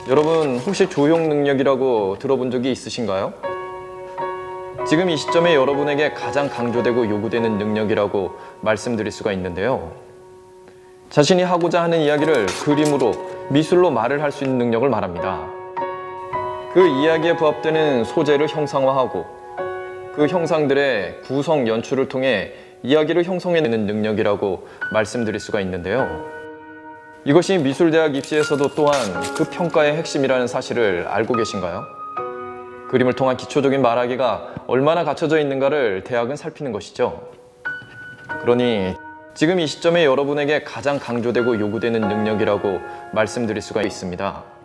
여러분 혹시 조형 능력이라고 들어본 적이 있으신가요? 지금 이 시점에 여러분에게 가장 강조되고 요구되는 능력이라고 말씀드릴 수가 있는데요. 자신이 하고자 하는 이야기를 그림으로, 미술로 말을 할 수 있는 능력을 말합니다. 그 이야기에 부합되는 소재를 형상화하고 그 형상들의 구성 연출을 통해 이야기를 형성해내는 능력이라고 말씀드릴 수가 있는데요. 이것이 미술대학 입시에서도 또한 그 평가의 핵심이라는 사실을 알고 계신가요? 그림을 통한 기초적인 말하기가 얼마나 갖춰져 있는가를 대학은 살피는 것이죠. 그러니 지금 이 시점에 여러분에게 가장 강조되고 요구되는 능력이라고 말씀드릴 수가 있습니다.